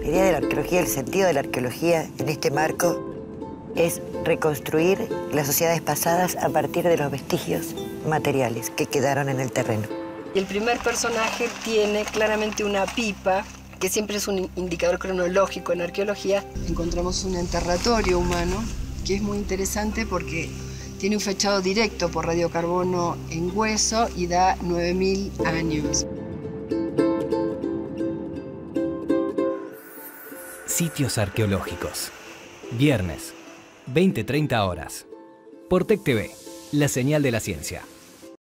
La idea de la arqueología, el sentido de la arqueología en este marco es reconstruir las sociedades pasadas a partir de los vestigios materiales que quedaron en el terreno. El primer personaje tiene claramente una pipa, que siempre es un indicador cronológico en arqueología. Encontramos un enterratorio humano, que es muy interesante porque tiene un fechado directo por radiocarbono en hueso y da 9000 años. Sitios arqueológicos. Viernes, 20-30 horas. Por Tec TV, la señal de la ciencia.